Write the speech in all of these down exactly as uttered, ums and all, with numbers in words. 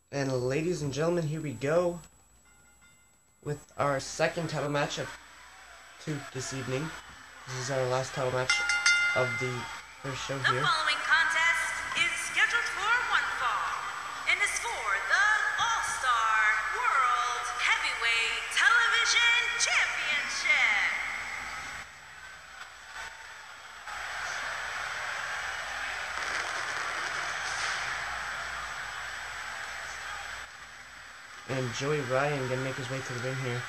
And ladies and gentlemen, here we go with our second title match of two this evening. This is our last title match of the first show here. The following contest is scheduled for one fall and is for the All-Star World Heavyweight Television Championship. And Joey Ryan gonna make his way to the ring here.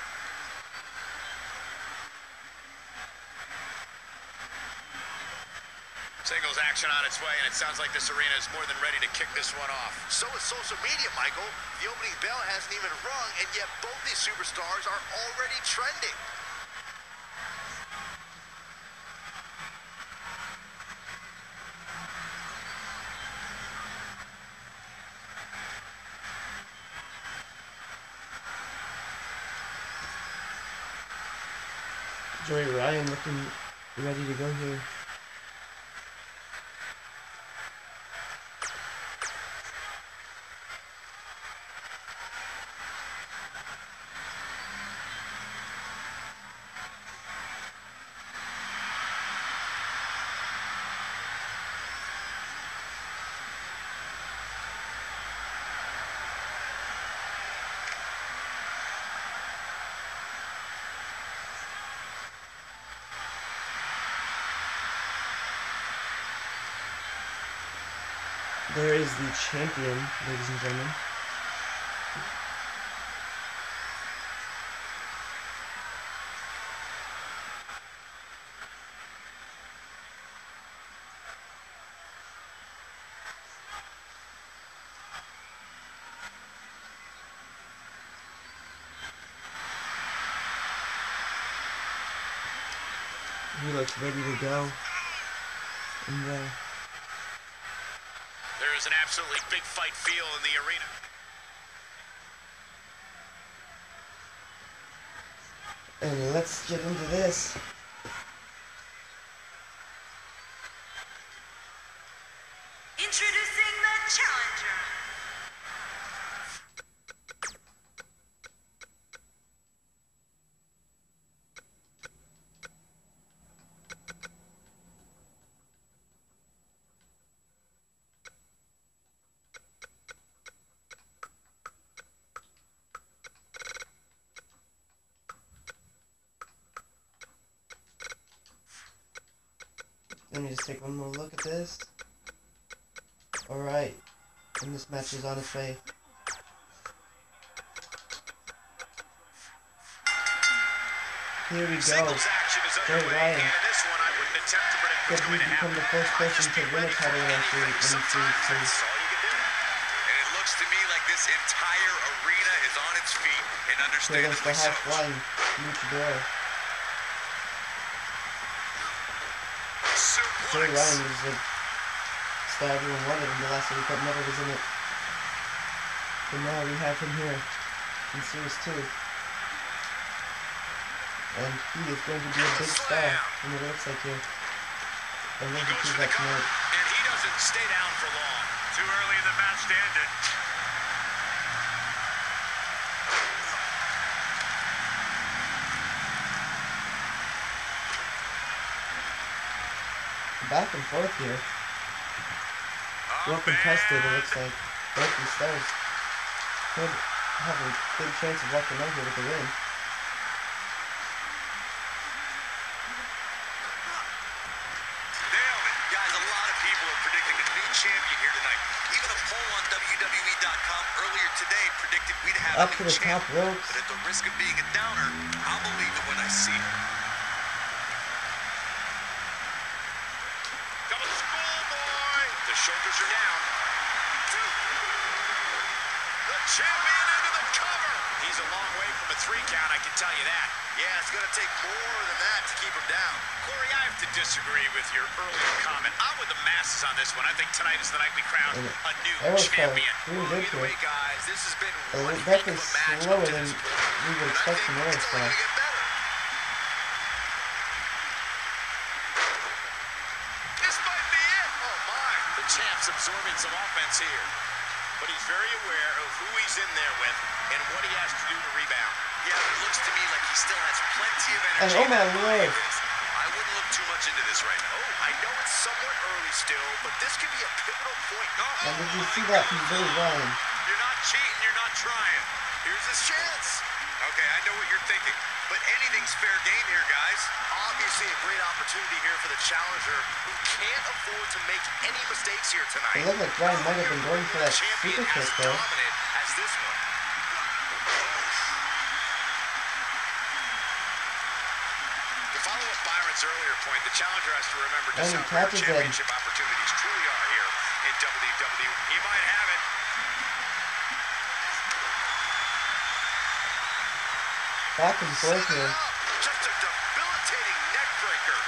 Singles action on its way, and it sounds like this arena is more than ready to kick this one off. So is social media, Michael. The opening bell hasn't even rung, and yet both these superstars are already trending. Joey Ryan looking ready to go here. There is the champion, ladies and gentlemen. He looks ready to go in there. There is an absolutely big fight feel in the arena. And let's get into this. Introducing the challenger. Let me just take one more look at this. Alright. And this match is on its way. Here we go. Joey Ryan could he become the first person to win a title entry in the series. And it looks to me like this entire arena is on its feet, and Here goes understandably the so. high-flying luchador. Joey Ryan was the star everyone wanted in the last week, but never was in it. But now we have him here in Series two. And he is going to be a big star in the looks like here. And we'll get to that tonight. And he doesn't stay down for long. Too early in the match to end it. Back and forth here. Oh, Well contested, it looks like. Both these stars could have a big chance of walking out here with a win. Nailed it. Guys, a lot of people are predicting a new champion here tonight. Even a poll on W W E dot com earlier today predicted we'd have Up a to new the top champion. ropes. But at the risk of being a downer, I'll believe it when I see it. Double schoolboy. The shoulders are down. Two. The champion into the cover. He's a long way from a three count, I can tell you that. Yeah, it's going to take more than that to keep him down. Corey, I have to disagree with your earlier comment. I'm with the masses on this one. I think tonight is the night we crown a new Arrow's champion. pretty Well, good either here. way, guys, this has been A one little heck definitely of a match slower up to than this point. we would And I expect think from it's Arrow's only going to get better. This might be it. Oh, my. The champ's absorbing some offense here. but he's very aware of who he's in there with and what he has to do to rebound. Yeah, it looks to me like he still has plenty of And energy. oh my lord. I wouldn't look too much into this right now. Oh, I know it's somewhat early still, but this could be a pivotal point. And did you see that from Joey Ryan? You're not cheating, you're not trying. Here's his chance. Okay, I know what you're thinking, but anything's fair game here, guys. Obviously a great opportunity here for the challenger, who can't afford to make any mistakes here It tonight. looked like Ryan might have been going for that Champion super as kick though. dominant as this one. To follow up Byron's earlier point, the challenger has to remember just And he how rare catches it. championship opportunities truly are here in W W E. He might have it. Back and forth Set it here. up. Just a debilitating neck breaker.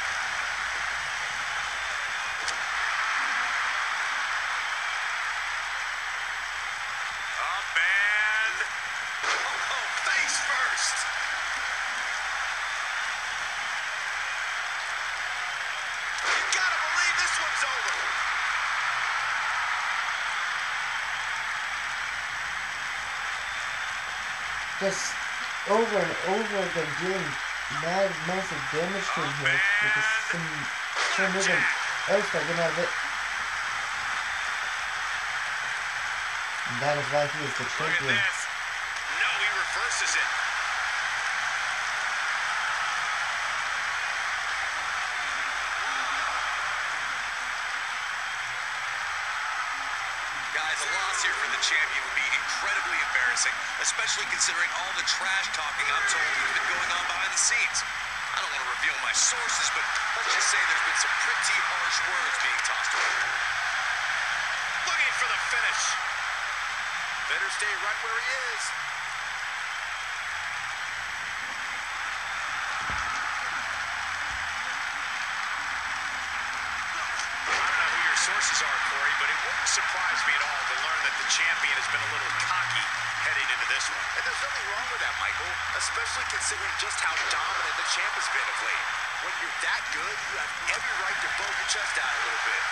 Up and... Oh, face first. You gotta believe this one's over. Just over and over again dealing mad massive damage to him here with this some sure moving else by getting out of it. And that is why he is the Look at champion. this. No, he reverses it. Guys, a loss here for the champion would be incredibly embarrassing, especially considering all the trash talking I'm told has been going on behind the scenes. I don't want to reveal my sources, but let's just say there's been some pretty harsh words being tossed around. Looking for the finish. Better stay right where he is. I don't know who your sources are, Corey, but it wouldn't surprise me at all to learn that the champion has been a little cocky heading into this one. And there's nothing wrong with that, Michael, especially considering just how dominant the champ has been of late. When you're that good, you have every right to blow your chest out a little bit.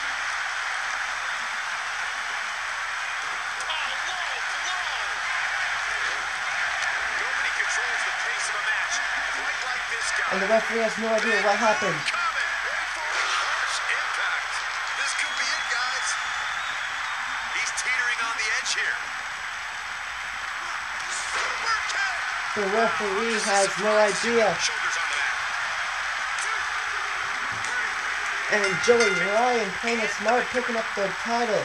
Oh, low blow! Nobody controls the pace of a match quite like this guy. And the referee has no idea what happened. Coming. Ready for a harsh impact. This could be it, guys. He's teetering on the edge here. Super kick. The referee has no idea. Shoulders on the mat. And Joey Ryan playing it smart, picking up the title.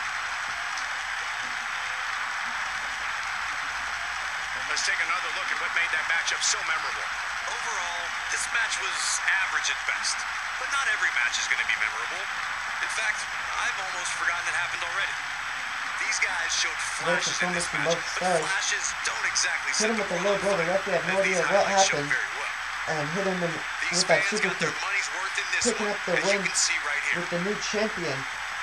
Let's take another look at what made that matchup so memorable. Overall, this match was average at best, but not every match is going to be memorable. In fact, I've almost forgotten it happened already. These guys showed flashes in this performance from match, both but sides. flashes don't exactly Hit set him the with the world low blow. on The fire, referee had no and idea these what highlights showed happened. very well. And hit him in, These with that fans super got their kick. money's worth in this Picking one, up the as win you can see right here. with the new champion.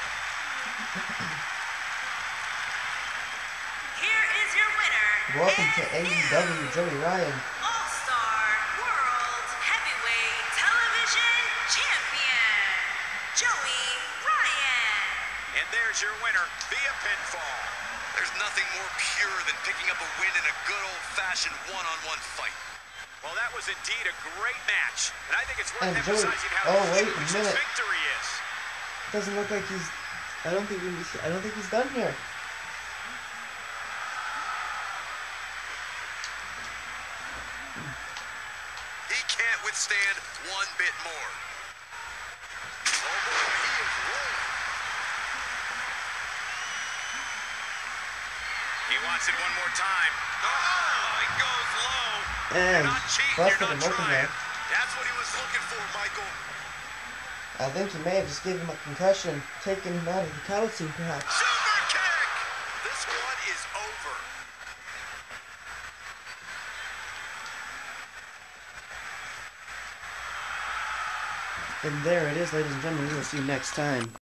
Here is your winner. Welcome to A and E new W, Joey Ryan. All-Star World Heavyweight Television Champion, Joey Ryan. And there's your winner via pinfall. There's nothing more pure than picking up a win in a good old-fashioned one-on-one fight. Well, that was indeed a great match. And I think it's worth And Joey- emphasizing how oh, wait a huge this minute. victory is. Doesn't look like he's. I don't think he's. I don't think he's done here. He can't withstand one bit more. Oh, boy, he is rolling. He wants it one more time. Oh, he goes low. And Not cheating, busted you're him not open trying. there. That's what he was looking for, Michael. I think he may have just given him a concussion, taking him out of the title scene, perhaps. Super kick. This one is over. And there it is, ladies and gentlemen. We will see you next time.